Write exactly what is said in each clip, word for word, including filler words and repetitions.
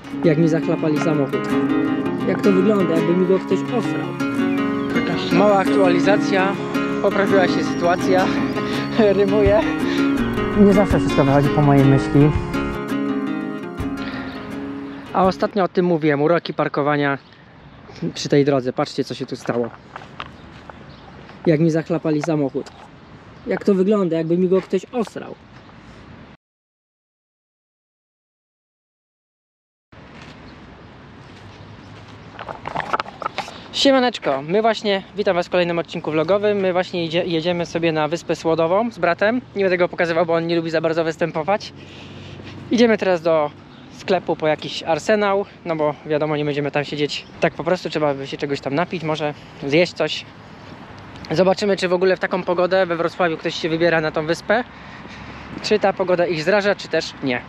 Jak mi zachlapali samochód. Jak to wygląda, jakby mi go ktoś osrał. Mała aktualizacja, poprawiła się sytuacja, rymuje. Nie zawsze wszystko wychodzi po mojej myśli. A ostatnio o tym mówiłem, uroki parkowania przy tej drodze. Patrzcie, co się tu stało. Jak mi zachlapali samochód. Jak to wygląda, jakby mi go ktoś osrał. Siemaneczko, my właśnie, witam was w kolejnym odcinku vlogowym. My właśnie jedzie, jedziemy sobie na Wyspę Słodową z bratem. Nie będę go pokazywał, bo on nie lubi za bardzo występować. Idziemy teraz do sklepu po jakiś arsenał, no bo wiadomo, nie będziemy tam siedzieć tak po prostu, trzeba by się czegoś tam napić, może zjeść coś. Zobaczymy, czy w ogóle w taką pogodę we Wrocławiu ktoś się wybiera na tą wyspę. Czy ta pogoda ich zraża, czy też nie.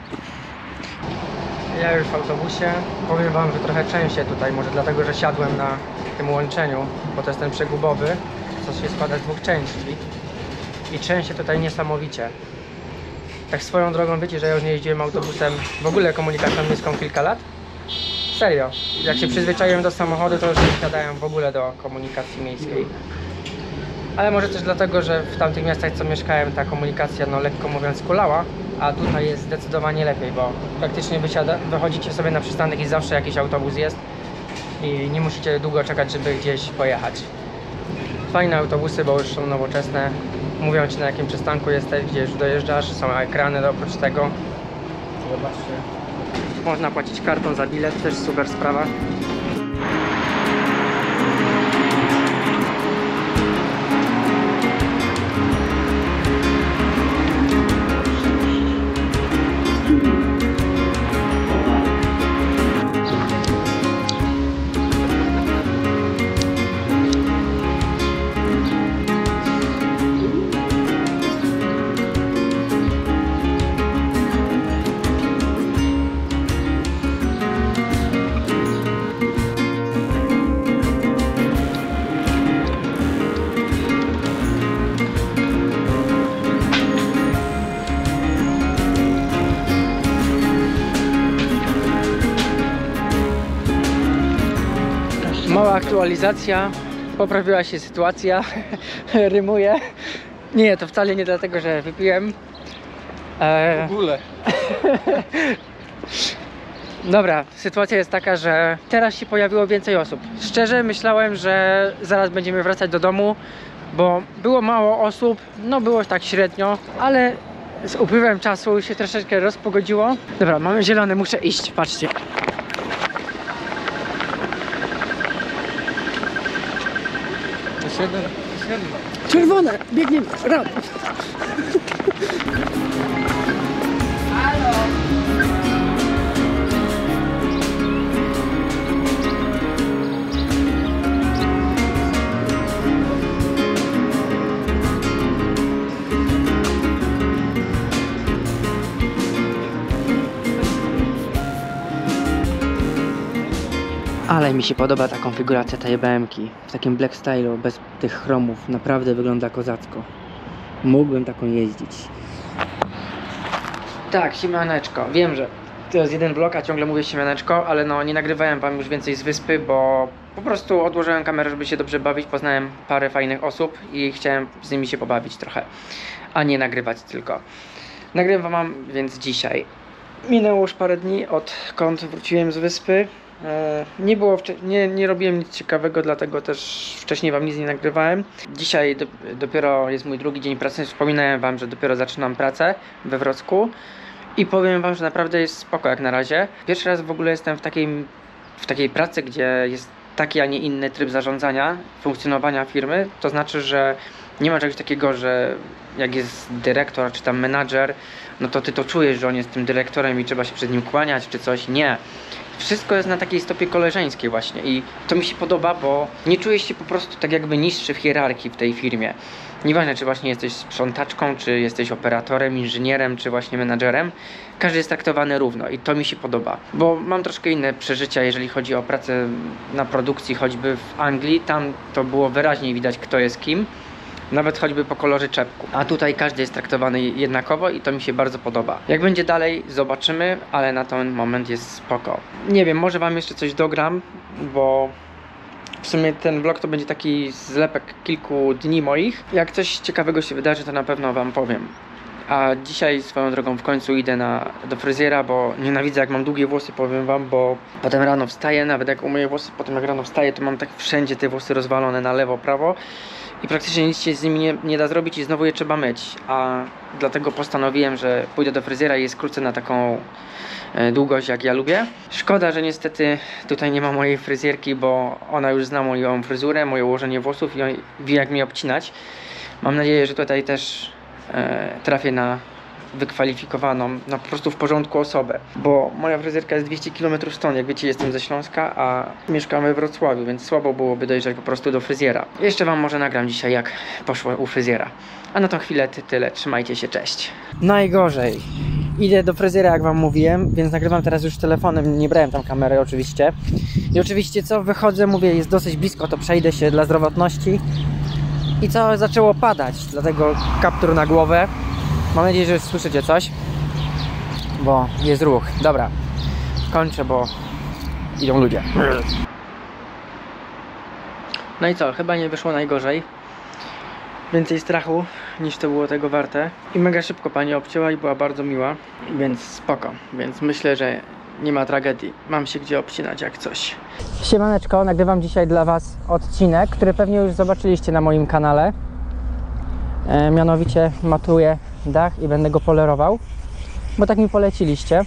Ja już w autobusie. Powiem wam, że trochę częściej tutaj, może dlatego, że siadłem na tym łączeniu, bo to jest ten przegubowy, co się składa z dwóch części. I częściej tutaj niesamowicie. Tak swoją drogą, wiecie, że ja już nie jeździłem autobusem, w ogóle komunikacją miejską kilka lat? Serio. Jak się przyzwyczaiłem do samochodu, to już nie wsiadałem w ogóle do komunikacji miejskiej. Ale może też dlatego, że w tamtych miastach, co mieszkałem, ta komunikacja, no lekko mówiąc, kulała, a tutaj jest zdecydowanie lepiej, bo praktycznie wysiada, wychodzicie sobie na przystanek i zawsze jakiś autobus jest i nie musicie długo czekać, żeby gdzieś pojechać. Fajne autobusy, bo już są nowoczesne, mówią ci, na jakim przystanku jesteś, gdzie już dojeżdżasz, są ekrany oprócz tego. Zobaczcie, można płacić kartą za bilet, też super sprawa. Mała aktualizacja, poprawiła się sytuacja, rymuje. Nie, to wcale nie dlatego, że wypiłem. E... W ogóle. Dobra, sytuacja jest taka, że teraz się pojawiło więcej osób. Szczerze myślałem, że zaraz będziemy wracać do domu, bo było mało osób, no było tak średnio, ale z upływem czasu się troszeczkę rozpogodziło. Dobra, mamy zielony, muszę iść, patrzcie. Czerwone, biegniemy, rad. Halo. Ale mi się podoba ta konfiguracja tej B M ki w takim black stylu, bez tych chromów. Naprawdę wygląda kozacko. Mógłbym taką jeździć. Tak, siemaneczko. Wiem, że to jest jeden vlog, a ciągle mówię siemaneczko, ale no nie nagrywałem wam już więcej z wyspy, bo po prostu odłożyłem kamerę, żeby się dobrze bawić. Poznałem parę fajnych osób i chciałem z nimi się pobawić trochę, a nie nagrywać tylko. Nagrywam wam więc dzisiaj. Minęło już parę dni, odkąd wróciłem z wyspy. Nie było, nie, nie robiłem nic ciekawego, dlatego też wcześniej wam nic nie nagrywałem. Dzisiaj do, dopiero jest mój drugi dzień pracy. Wspominałem wam, że dopiero zaczynam pracę we Wrocku i powiem wam, że naprawdę jest spoko jak na razie. Pierwszy raz w ogóle jestem w takiej, w takiej pracy, gdzie jest taki, a nie inny tryb zarządzania, funkcjonowania firmy. To znaczy, że nie ma czegoś takiego, że jak jest dyrektor czy tam menadżer, no to ty to czujesz, że on jest tym dyrektorem i trzeba się przed nim kłaniać czy coś. Nie. Wszystko jest na takiej stopie koleżeńskiej właśnie i to mi się podoba, bo nie czujesz się po prostu tak jakby niższy w hierarchii w tej firmie. Nieważne, czy właśnie jesteś sprzątaczką, czy jesteś operatorem, inżynierem, czy właśnie menadżerem. Każdy jest traktowany równo i to mi się podoba. Bo mam troszkę inne przeżycia, jeżeli chodzi o pracę na produkcji, choćby w Anglii. Tam to było wyraźnie widać, kto jest kim. Nawet choćby po kolorze czepku. A tutaj każdy jest traktowany jednakowo i to mi się bardzo podoba. Jak będzie dalej, zobaczymy, ale na ten moment jest spoko. Nie wiem, może wam jeszcze coś dogram, bo w sumie ten vlog to będzie taki zlepek kilku dni moich. Jak coś ciekawego się wydarzy, to na pewno wam powiem. A dzisiaj swoją drogą w końcu idę na, do fryzjera, bo nienawidzę jak mam długie włosy, powiem wam, bo potem rano wstaję, nawet jak umyję włosy, potem jak rano wstaję, to mam tak wszędzie te włosy rozwalone na lewo, prawo i praktycznie nic się z nimi nie, nie da zrobić i znowu je trzeba myć. A dlatego postanowiłem, że pójdę do fryzjera i je skrócę na taką e, długość jak ja lubię. Szkoda, że niestety tutaj nie ma mojej fryzjerki, bo ona już zna moją fryzurę, moje ułożenie włosów i wie jak mi obcinać. Mam nadzieję, że tutaj też e, trafię na wykwalifikowaną, na po prostu w porządku osobę, bo moja fryzjerka jest dwieście kilometrów stąd, jak wiecie jestem ze Śląska, a mieszkam we Wrocławiu, więc słabo byłoby dojrzeć po prostu do fryzjera. Jeszcze wam może nagram dzisiaj jak poszło u fryzjera. A na tą chwilę tyle, trzymajcie się, cześć. Najgorzej. Idę do fryzjera jak wam mówiłem, więc nagrywam teraz już telefonem, nie brałem tam kamery oczywiście. I oczywiście co, wychodzę, mówię jest dosyć blisko, to przejdę się dla zdrowotności. I co, zaczęło padać, dlatego kaptur na głowę. Mam nadzieję, że słyszycie coś, bo jest ruch. Dobra, kończę, bo idą ludzie. No i co, chyba nie wyszło najgorzej. Więcej strachu niż to było tego warte. I mega szybko pani obcięła i była bardzo miła, więc spoko. Więc myślę, że nie ma tragedii. Mam się gdzie obcinać jak coś. Siemaneczko, nagrywam dzisiaj dla was odcinek, który pewnie już zobaczyliście na moim kanale. E, mianowicie matuję dach i będę go polerował, bo tak mi poleciliście.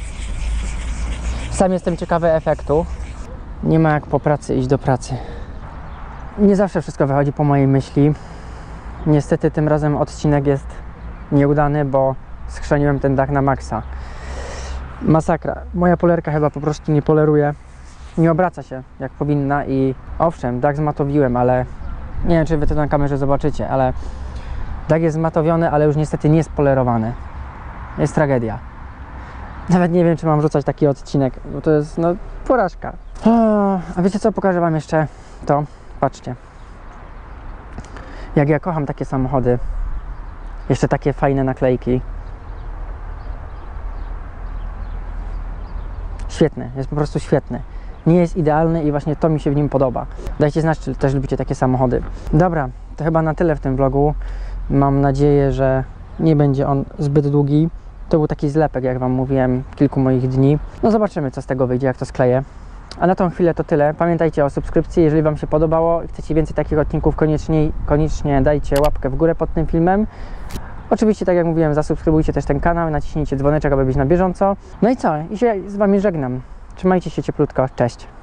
Sam jestem ciekawy efektu. Nie ma jak po pracy iść do pracy. Nie zawsze wszystko wychodzi po mojej myśli. Niestety tym razem odcinek jest nieudany, bo skrzeniłem ten dach na maksa. Masakra. Moja polerka chyba po prostu nie poleruje. Nie obraca się jak powinna i owszem, dach zmatowiłem, ale nie wiem, czy wy to na kamerze zobaczycie, ale dach jest zmatowiony, ale już niestety nie jest polerowany. Jest tragedia. Nawet nie wiem, czy mam wrzucać taki odcinek, bo to jest, no, porażka. O, a wiecie co? Pokażę wam jeszcze to. Patrzcie. Jak ja kocham takie samochody. Jeszcze takie fajne naklejki. Świetny, jest po prostu świetny. Nie jest idealny i właśnie to mi się w nim podoba. Dajcie znać, czy też lubicie takie samochody. Dobra, to chyba na tyle w tym vlogu. Mam nadzieję, że nie będzie on zbyt długi. To był taki zlepek, jak wam mówiłem, kilku moich dni. No zobaczymy, co z tego wyjdzie, jak to skleję. A na tą chwilę to tyle. Pamiętajcie o subskrypcji, jeżeli wam się podobało i chcecie więcej takich odcinków, koniecznie, koniecznie dajcie łapkę w górę pod tym filmem. Oczywiście, tak jak mówiłem, zasubskrybujcie też ten kanał, naciśnijcie dzwoneczek, aby być na bieżąco. No i co? I się z wami żegnam. Trzymajcie się cieplutko. Cześć.